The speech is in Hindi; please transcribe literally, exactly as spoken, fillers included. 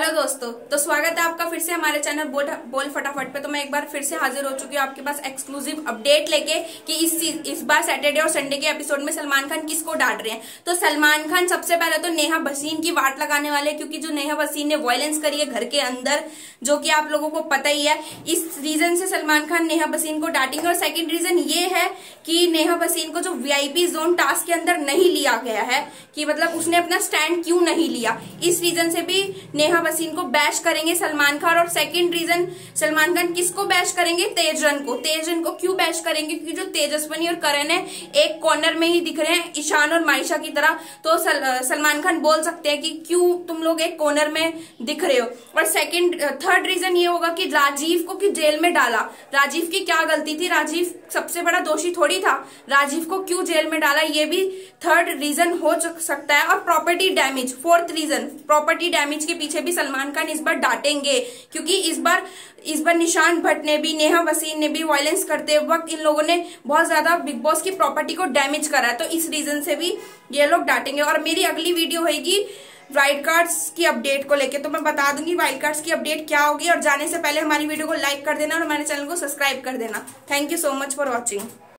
हेलो दोस्तों, तो स्वागत है आपका फिर से हमारे चैनल बोल बोल फटाफट पे। तो मैं एक बार फिर से हाजिर हो चुकी हूँ आपके पास एक्सक्लूसिव अपडेट लेके कि इस इस बार सैटरडे और संडे के एपिसोड में सलमान खान किसको डांट रहे हैं। तो सलमान खान सबसे पहले तो नेहा भसीन की वाट लगाने वाले, क्योंकि जो नेहा भसीन ने वायलेंस करी है घर के अंदर, जो कि आप लोगों को पता ही है, इस रीजन से सलमान खान नेहा भसीन को डांटेंगे। और सेकेंड रीजन ये है कि नेहा भसीन को जो वीआईपी जोन टास्क के अंदर नहीं लिया गया है, कि मतलब उसने अपना स्टैंड क्यों नहीं लिया, इस रीजन से भी नेहा भसीन को बैश करेंगे सलमान खान। और सेकंड रीजन, सलमान खान किसको बैश करेंगे? तेजन को। तेजन को क्यों बैश करेंगे? क्योंकि जो तेजस्वनी और करण है एक कॉर्नर में ही दिख रहे हैं, ईशान और मायशा की तरह। तो सल, सलमान खान बोल सकते हैं कि क्यों तुम लोग एक कॉर्नर में दिख रहे हो। और सेकंड थर्ड रीजन ये होगा कि राजीव को कि जेल में डाला, राजीव की क्या गलती थी? राजीव सबसे बड़ा दोषी थोड़ी था, राजीव को क्यों जेल में डाला, ये भी थर्ड रीजन हो सकता है। और property damage, fourth reason, property damage के पीछे भी सलमान खान इस बार डांटेंगे, क्योंकि इस बार इस बार निशान भट्ट ने भी, नेहा भसीन ने भी वायलेंस करते वक्त इन लोगों ने बहुत ज्यादा बिग बॉस की प्रॉपर्टी को डैमेज करा है। तो इस रीजन से भी ये लोग डांटेंगे। और मेरी अगली वीडियो होगी वाइल्ड कार्ड्स की अपडेट को लेके, तो मैं बता दूंगी वाइल्ड कार्ड्स की अपडेट क्या होगी। और जाने से पहले हमारी वीडियो को लाइक कर देना और हमारे चैनल को सब्सक्राइब कर देना। Thank you so much for watching.